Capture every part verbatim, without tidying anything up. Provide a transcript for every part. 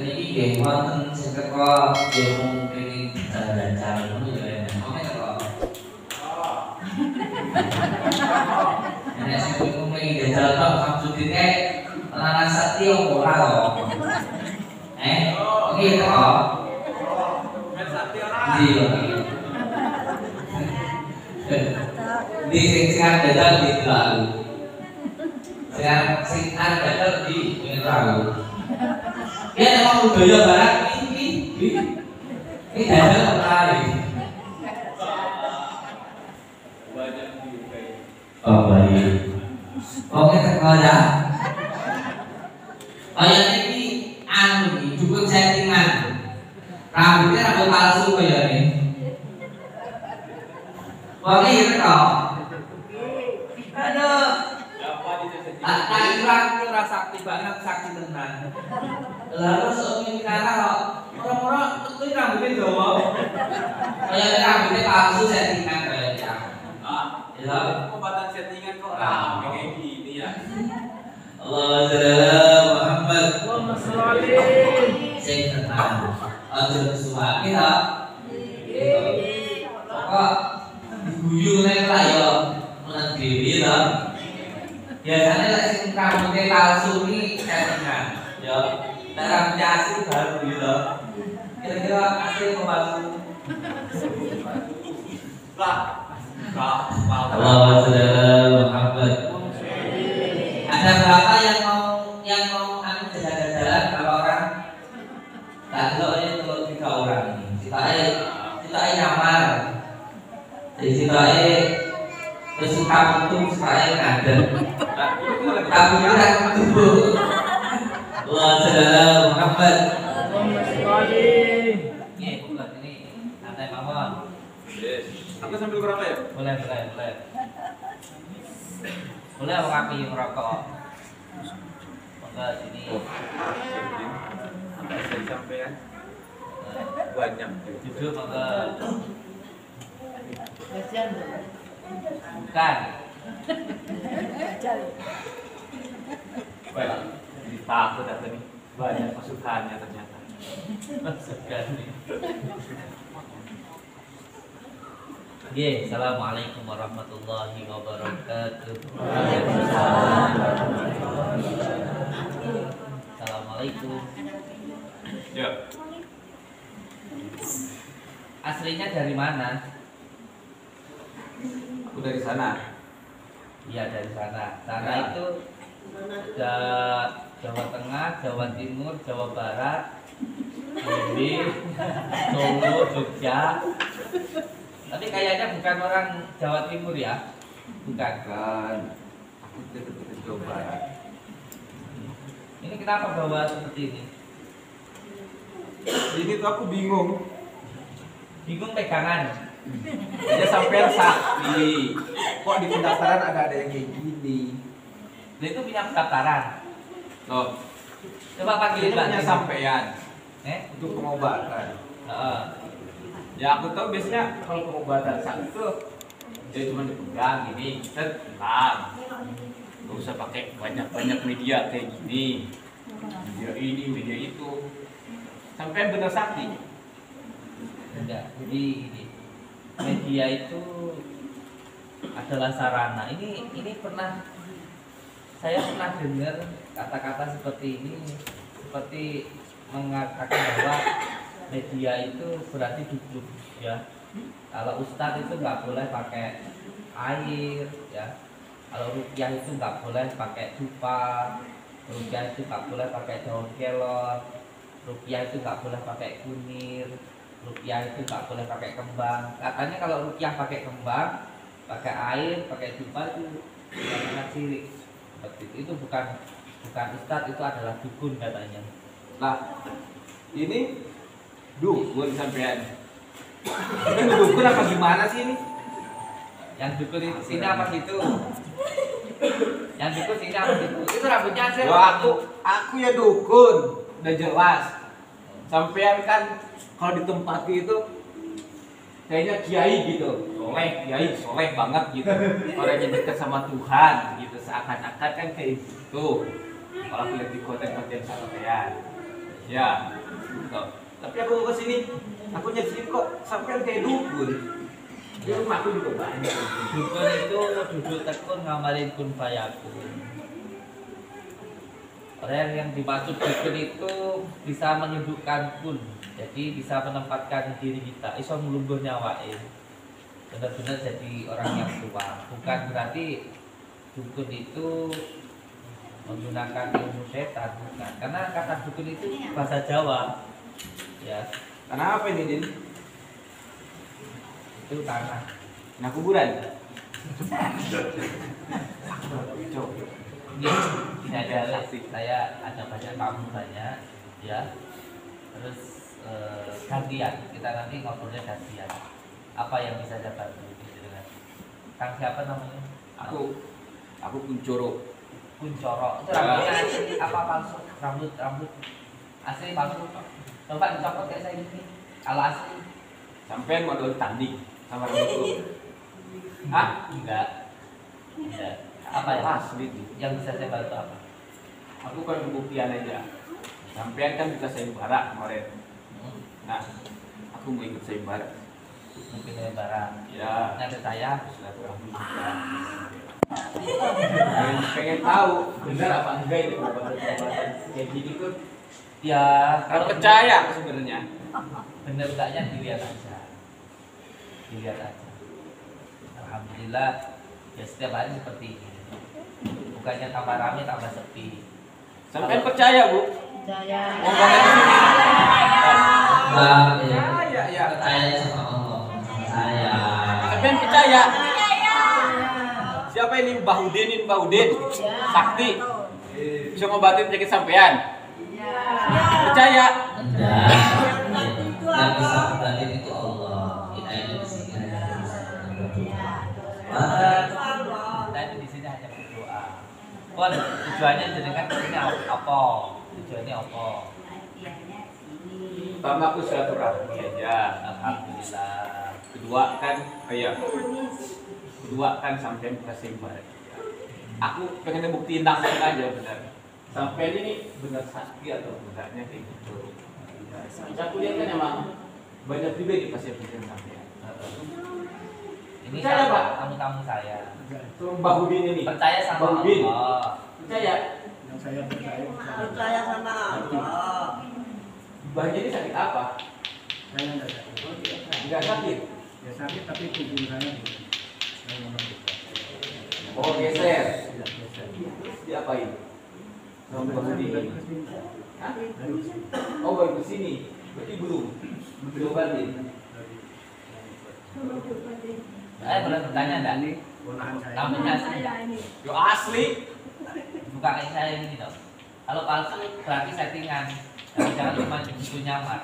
ini nggih wonten sing teko ilmu kenging dajal ngono ya enak kok. Nek sing ilmu kenging dajal tok maksudine lanang sakti ora kok. Eh, iki kok. Men sakti ora. Iya. Di sing sing dajal di lalu. Sing sing dajal di lalu. Ya memang budaya barat ini ini ini dajal sekali. Oh baik. Oke terkaya. Oh ya ini anu ini cukup settingan. Rambutnya rambut palsu kayak ini. Oke ya kok. Aduh. Tak kurang kurang sakti banget sakti tenan. Lalu seorang cara kok orang-orang itu rambutnya Jawa. Kayak rambutnya palsu settingan kayaknya. Ya, pembatan settingan kok rame kayak gini ya. Allah Subhanahu Muhammad. Allahumma sholli. Sing tenang. Aja kesuwake ta. Kok diguyu nek ra ya menan dhewe ta. Biasanya lek sing rambutnya palsu iki settingan. Ya, nek rambutnya asli baru gitu. Kira-kira asli apa palsu? Lah, Allah Subhanahu Muhammad. Ada berapa yang mau yang mau anu jalan-jalan kalau orang tak tahu ini kalau tiga orang ini. Kita eh kita eh nyamar. Jadi kita eh kesuka untung saya ngaden. Tapi kita tubuh. Allah Subhanahu Muhammad. Ini bukan ini santai mawon. Aku sambil ngerokok ya? Boleh, boleh, boleh. Boleh rapi ngerokok. Monggo sini. Sampai sampai ya. Banyak. Duduk monggo. Bukan. Baik. Takut ada nih. Banyak masukannya ternyata. Masukan nih. Ye, assalamualaikum warahmatullahi wabarakatuh. Assalamualaikum. Ya. Aslinya dari mana? Aku dari sana. Iya dari sana. Sana Ya. itu ada Jawa Tengah, Jawa Timur, Jawa Barat, Jambi, Solo, Jogja. Tapi kayaknya bukan orang Jawa Timur ya? Bukan. Kan. Aku dari Jawa Barat. Ini kenapa bawa seperti ini? Ini tuh aku bingung. Bingung pegangan. Dia sampai sakti. Kok di pendaftaran ada ada yang kayak gini? Dia itu punya pendaftaran. Loh, Coba panggilin ini Mbak. punya sampean Eh? untuk pengobatan. Heeh. Ya aku tahu biasanya kalau pengobatan sakit itu dia cuma dipegang gini, set hilang. Gak usah pakai banyak-banyak media kayak gini. Media ini, media itu. Sampai benar sakti. Enggak. Jadi ini media itu adalah sarana. Ini ini pernah saya pernah dengar kata-kata seperti ini, seperti mengatakan bahwa media itu berarti duduk ya. Kalau ustadz itu nggak boleh pakai air ya. Kalau rukyah itu nggak boleh pakai dupa. Rukyah itu nggak boleh pakai daun kelor. Rukyah itu nggak boleh pakai kunir. Rukyah itu nggak boleh pakai kembang. Katanya kalau rukyah pakai kembang, pakai air, pakai dupa itu sangat sirik. Seperti itu. Itu bukan bukan ustadz, itu adalah dukun katanya. Nah, ini dukun sampean. Ini dukun apa gimana sih ini? Yang dukun itu sini apa gitu? Yang dukun sini apa gitu? Itu rambutnya asli. Wah, aku aku ya dukun, udah jelas. Sampean kan kalau ditempati itu kayaknya kiai gitu, soleh, kiai soleh banget gitu. Orangnya dekat sama Tuhan gitu, seakan-akan kan kayak gitu. Kalau lihat di konten-konten sampean. Ya. Betul. Tapi aku mau ke sini, aku nyari kok sampai kayak dukun. Di rumahku juga banyak. Dukun itu duduk tekun ngamalin kun fayakun. Orang yang dimaksud dukun itu bisa menyudukkan kun, jadi bisa menempatkan diri kita, iso melungguh nyawain, benar-benar jadi orang yang tua. Bukan berarti dukun itu menggunakan ilmu setan, bukan. Karena kata dukun itu bahasa Jawa, ya. Karena apa ini, Din? Itu tanah. Nah, kuburan. Ini ini ada saya ada banyak tamu banyak, ya. Terus eh, gantian, kita nanti ngobrolnya gantian. Apa yang bisa saya bantu? Dengan Kang siapa namanya? Aku, aku Kuncoro. Kuncoro. Itu rambutnya asli apa palsu? Rambut rambut asli palsu. Coba dicopot kayak saya ini. Kalau asli. Sampai mau tanding sama rambutku. Hah? Enggak. Enggak. Apa ya? Asli tuh. Yang bisa saya bantu apa? Aku kan pembuktian aja. Sampean kan bisa sayembara kemarin. Hmm. Nah, aku mau ikut sayembara. Mungkin saya barang. Ya, Nanti saya silaturahmi juga. pengen, pengen tahu benar apa enggak ini pengobatan-pengobatan kayak gini tuh. ya Kalau percaya sebenarnya. bener enggaknya dilihat aja. Dilihat aja. Alhamdulillah ya setiap hari seperti ini. Bukannya tambah rame tambah sepi. Sampean percaya, Bu? Percaya. Mau banget di sini. Percaya ya. Percaya sama Allah. Saya. Sampean percaya? Siapa ini Bahudin, ini Bahudin? Sakti. Bisa ngobatin penyakit sampean? Percaya? Enggak. Yang bisa membantu itu Allah. Kita itu di sini hanya berdoa. Kita itu di sini hanya berdoa. Pun tujuannya jenengan kesini apa? Tujuannya apa? Pertama aku silaturahmi aja. Alhamdulillah. Kedua kan, kayak kedua kan sampean bisa sayembara. Aku pengen buktiin langsung aja benar. Sampai ini benar sakti atau enggaknya kayak gitu. Aku lihat kan emang banyak juga di pasien-pasien sampean. Ini Percaya, Pak? tamu-tamu saya. Terus Bahudin ini. Percaya sama Bahudin. Allah. Percaya? Yang saya percaya. Percaya sama Allah. Mbahnya ini sakit apa? Saya enggak sakit. Enggak sakit. Ya sakit tapi tubuh saya gitu. Saya mengerti. Oh, geser. Tidak biasa. Diapain? Sama Bahudin. Hah? Dari Oh, baru kesini. Berarti belum. Belum diobatin. Saya boleh bertanya enggak? ponakan saya. Rambutnya asli enggak? Yo asli. Bukan kayak saya ini dong. Kalau palsu berarti settingan. Jangan cuma itu nyamar.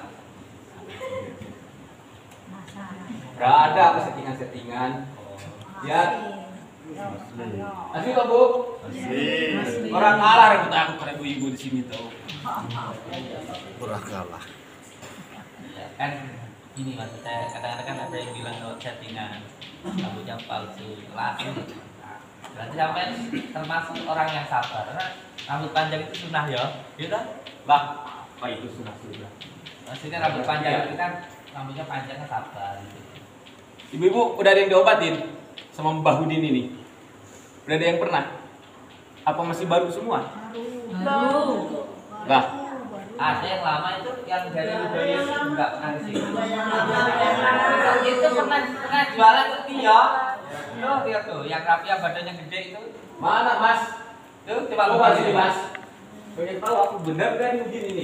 Gak ada apa settingan-settingan. Ya. Asli kok, Bu? Asli. Orang kalah rambut aku pada ibu-ibu di sini tuh. Purah kalah. Ya, kan gini maksud saya, kadang-kadang kan ada yang bilang kalau settingan rambutnya palsu, langsung. Berarti sampai termasuk orang yang sabar karena rambut panjang itu sunnah ya, gitu. Lah, apa itu sunah-sunah? Maksudnya rambut panjang itu kan rambutnya panjangnya sabar gitu. Ibu-ibu udah ada yang diobatin sama Mbah Udin ini? Udah ada yang pernah? Apa masih baru semua? Baru. Lah, Ada yang lama itu yang dari Ludoyo itu enggak pernah ke sini. Itu pernah pernah jualan sepi ya. Tuh lihat tuh, yang rapi yang badannya gede itu. mana Mas? Tuh coba Coba buka sini sini Mas. Pengen tahu aku benar kan Udin ini?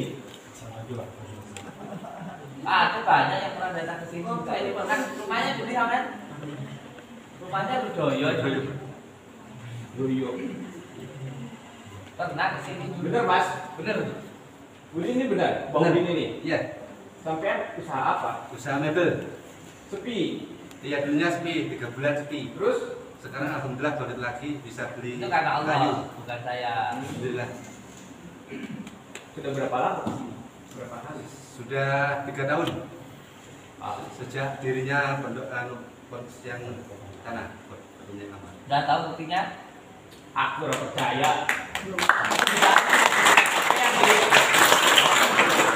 Ah, itu banyak yang pernah datang ke sini. Juga. Ini kan rumahnya gede kan? Rumahnya Ludoyo. Yoyo. Pernah ke sini. Bener Mas? Bener. Udin ini benar? Mbah Udin ini? Iya, Sampean usaha apa? usaha mebel. Sepi. Iya dulunya sepi, tiga bulan sepi. Terus Sekarang alhamdulillah balik lagi bisa beli Itu karena kayu. Allah, bukan saya. Alhamdulillah. sudah berapa lama di sini? Berapa hari? Sudah tiga tahun Ah, sejak dirinya pondok anu pondok yang tanah punya kamar. Udah tahu buktinya? aku udah percaya.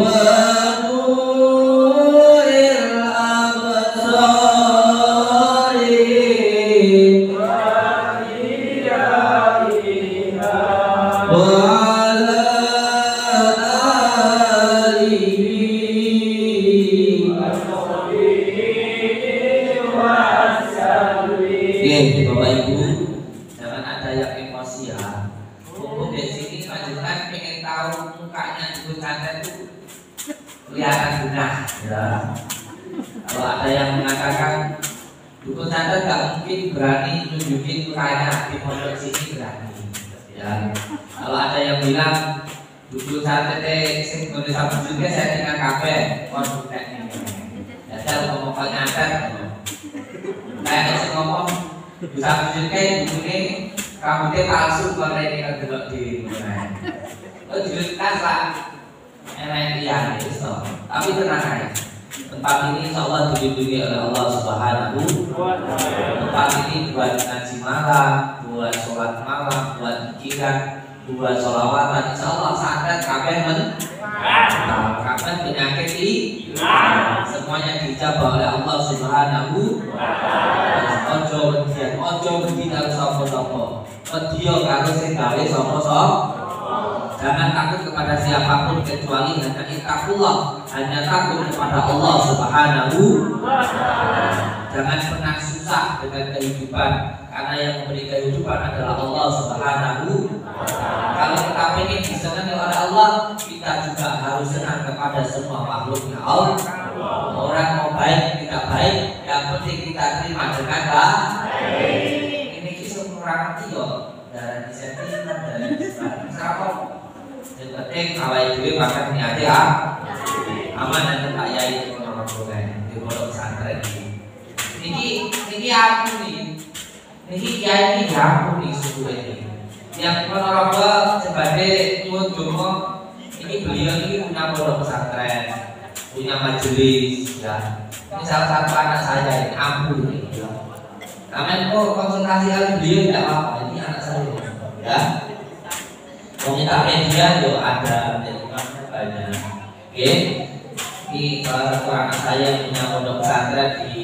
kelihatan benar ya. Kalau ada yang mengatakan dukun santet gak mungkin berani nunjukin mukanya di pondok sini berani ya. Kalau ada yang bilang dukun santet sing ngene sampe juga saya dengan kafe pondok ini ya, saya ngomong nyantet kayak sing ngomong bisa menunjukkan dukune rambutnya palsu kalau ini kan delok di oh jelas lah enak ya itu. Tapi tenang aja, tempat ini insya Allah dilindungi oleh Allah Subhanahu wa Ta'ala. Tempat ini buat ngaji malam, buat sholat malam, buat pikiran, buat sholawatan. Insya Allah sadar kabeh men, kabeh penyakit ini semuanya dijabah oleh Allah Subhanahu wa Ta'ala. Ojo wedi, ojo wedi karo sapa-sapa. Wedya karo sing gawe sapa-sapa. Jangan takut kepada siapapun kecuali hanya ittaqullah, hanya takut kepada Allah Subhanahu wa Ta'ala. Jangan pernah susah dengan kehidupan, karena yang memberi kehidupan adalah Allah Subhanahu wa Ta'ala. Kalau kita ingin disenangi oleh Allah, kita juga harus senang kepada semua makhluknya Allah. Orang mau baik tidak baik, yang penting kita terima dengan baik. Ini kisah kurang yo dari sentimen dari siapa? Yang penting awal itu bahkan niatnya ah, aman dan tak yai orang orang di pondok pesantren ini. Niki niki aku nih, niki kiai ini aku nih suku ini. Yang ponorogo sebagai nyuwun donga ini beliau ini punya pondok pesantren, punya majelis ya. Ini salah satu anak saya ini ampuh ini. Amin kok konsultasi kali beliau tidak apa-apa, ini anak saya ya. Komentar media yo ada, jadinya banyak. Oke, ini salah satu anak saya yang punya pondok pesantren di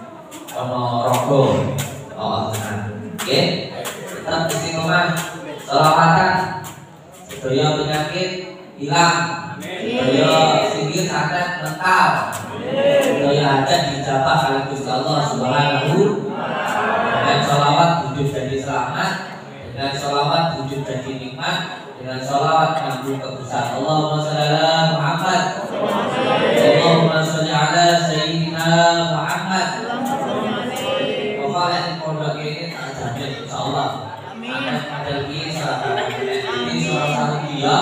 Ponorogo. Oh, oke. Tetap istiqomah, sholawatan, sedaya penyakit hilang, sedaya singgih santet mental, sedaya ada dijabah oleh Gusti Allah Subhanahu wa Ta'ala. Dan sholawat hidup jadi selamat, dengan sholawat hidup jadi nikmat, dengan sholawat mengandung kebesaran. Allahumma sholli ala Muhammad, Allahumma sholli ala Sayyidina Muhammad. Pokoknya di pondok ini tak jamin insya Allah akan ada ini seorang satu dia.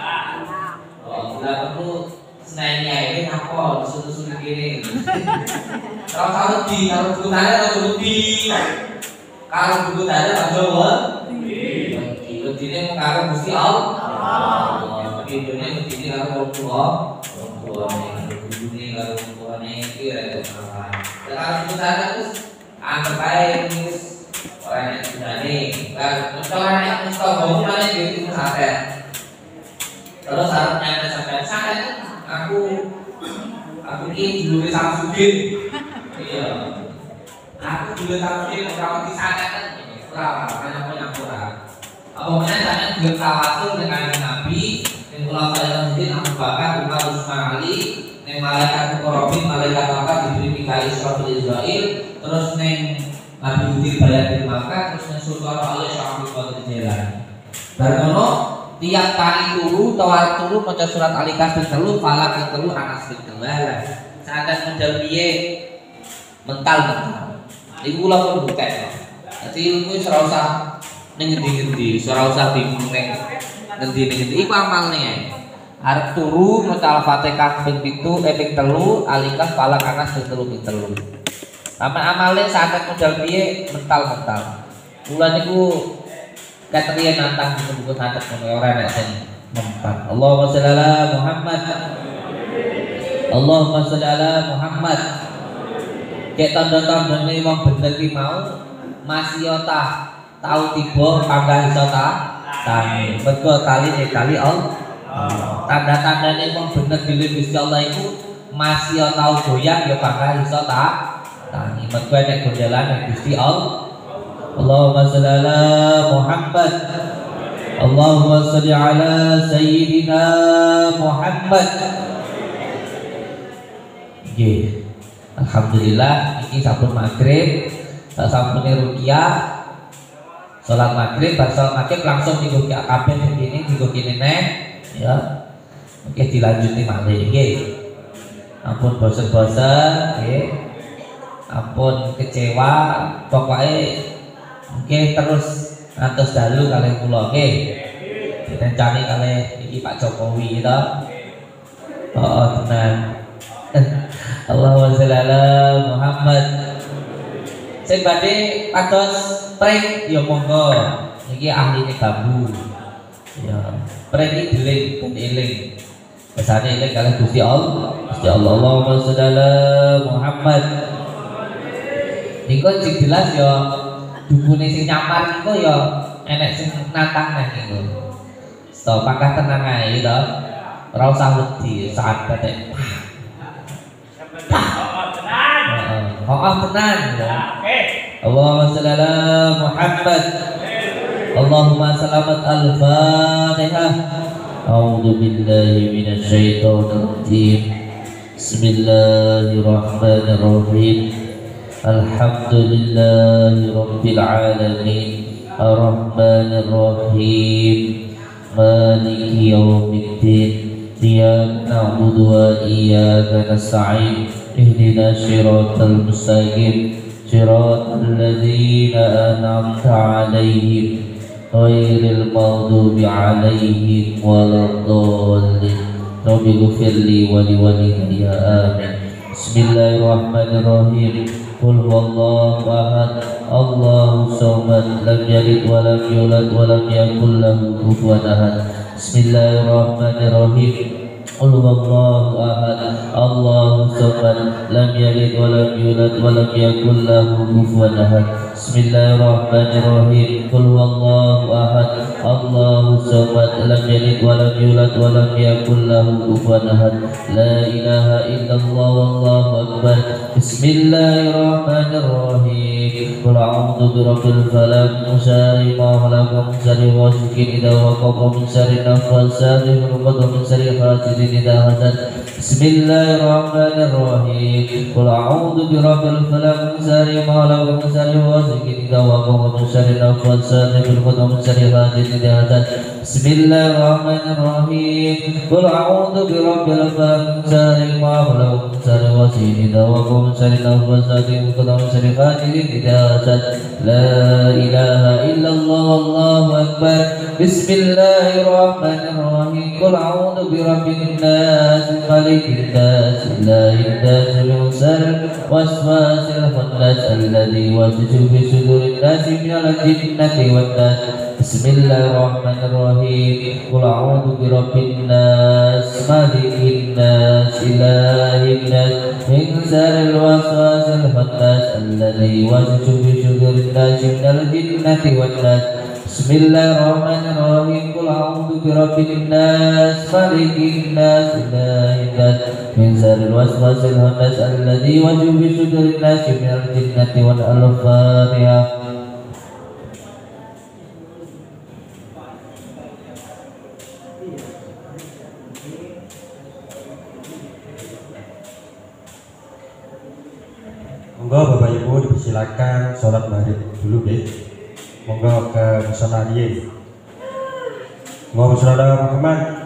Oh, bila perlu senainya ini apa susu-susu gini. Kalau kalau di kalau buku tanda kalau di kalau buku tanda kalau ini mengkarang Gusti Allah. Begini begini kalau orang tua, orang tua ini kalau orang tua ini kira itu apa? Kalau kita terus anggap baik terus orang yang sudah nih. Kalau orang yang mustahil mana gitu sampai. Terus syaratnya ada sampai saya aku aku ini dulu Samsudin. Iya. Aku dulu Samsudin kalau di sana kan kurang, banyak banyak kurang. Pokoknya saya juga khawatir dengan Nabi yang kalau saya sendiri Abu Bakar, Umar, Utsman, Ali, neng malaikat Mukarrabin, malaikat Makkah diberi Mikail, Israfil, Israil, terus neng Nabi Hudin bayar di Makkah, terus neng Sultan Ali Syahid Qadir Jailani. Barnono tiap kali turu, tawar turu maca surat Al-Ikhlas ping telu, Falaq ping telu, Anas ping telu. Sangat model piye mental-mental. Iku kula pun bukti. Dadi ilmu wis ora usah ning ngendi-ngendi, ora usah bingung ning ngendi-ngendi. Iku amalne. Arep turu maca Al-Fatihah ping pitu, eh ping telu, Al-Ikhlas, Falaq, Anas ping telu ping telu. Sampe amale sangat model piye mental-mental. Kula niku katriya nantang buku santet ngono ora nek sing mempan. Allahumma sholli ala Muhammad. Allahumma sholli ala Muhammad. Cek tanda-tandane wong bener ki mau masih tah tau tiba panggah iso ta tani. Mergo kali nek kali Allah. Tanda-tandane wong bener dhewe Gusti Allah iku masih tau goyang ya bakal iso tak tangi. Mergo nek gondelan nek Gusti Allah. Allahumma shalli ala Muhammad. Allahumma shalli ala sayyidina Muhammad. Nggih. Alhamdulillah iki sampun maghrib, sampune ruqyah. Salat maghrib, bar salat maghrib langsung minggu kabeh begini, minggu kene neh ya. Oke dilanjuti malih nggih. Ampun bosen-bosen nggih. Ampun kecewa, pokoknya nggih terus ngantos dalu kalih kula nggih. Direncani kalih iki Pak Jokowi to. Oh, tenan. Allahumma sholli ala Muhammad. Sing badhe pados pring ya monggo. Iki ahline bambu. Ya, pring iki deling ben eling. Pesane eling kalih Gusti Allah. Gusti Allah Allahumma sholli ala Muhammad. Niku sing jelas ya dukune sing nyamar niku ya enek sing nantang neh niku. So pakah tenang ae to. Ora usah wedi saat batik. Oh tenan ya. Allahumma shalli ala Muhammad. Allahumma salamat al-Fatihah. A'udzu billahi minasy syaithanir rajim. Bismillahirrahmanirrahim. Alhamdulillahi rabbil alamin. Ar-Rahmanir Rahim. Maliki yaumiddin. Iyyaka na'budu wa iyyaka nasta'in. Ihdina shiratal mustaqim. Shiratal ladzina an'amta 'alaihim ghairil maghdubi 'alaihim waladdallin. Rabbi ighfirli wa liwalidayya amin. Bismillahirrahmanirrahim. Qul huwallahu ahad. Allahu samad. Lam yalid wa lam yulad wa lam yakul lahu kufuwan ahad. Bismillahirrahmanirrahim. Qul huwallahu ahad. Allahu samad. Lam yalid wa lam yulad wa lam yakul lahu kufuwan ahad. Bismillahirrahmanirrahim. Qul huwallahu ahad. Allahu samad. Lam yalid wa lam yulad wa lam yakul lahu kufuwan ahad. La ilaha illallah wallahu akbar. Bismillahirrahmanirrahim. Qul a'udzu birabbil falaq min syarri ma khalaq min syarri ghasiqin idza waqab min syarri nafasati fil 'uqad min syarri hasidin idza hasad. Bismillahirrahmanirrahim. Qul a'udzu birabbil falaq min syarri ma khalaq min syarri ghasiqin idza waqab min syarri nafasati fil 'uqad min syarri hasidin idza hasad. Bismillahirrahmanirrahim. Qul a'udzu birabbil falaq min syarri ma khalaq min syarri ghasiqin idza waqab min syarri nafasati fil 'uqad min syarri hasidin idza hasad. La ilaha illallah wallahu akbar. Bismillahirrahmanirrahim. Qul a'udzu birabbin nas, malikin nas, ilahin nas, min syarril waswasil khannas alladzi yuwaswisu fi sudurin nas minal jinnati wan nas. Bismillahirrahmanirrahim. Qul a'udzu birabbin nas, malikin nas, ilahin nas, min syarril waswasil khannas alladzi yuwaswisu fi sudurin nas minal jinnati wan nas. Bismillahirrahmanirrahim. Qul a'udzu birabbin nas, malikin nas, ilahin nas, min syarril waswasil khannas alladzi yuwaswisu fi sudurin nas minal jinnati wan nas. Al-Fatihah. Monggo Bapak Ibu dipersilakan sholat maghrib dulu deh. Monggo ke musala riyin. Monggo musala Muhammad.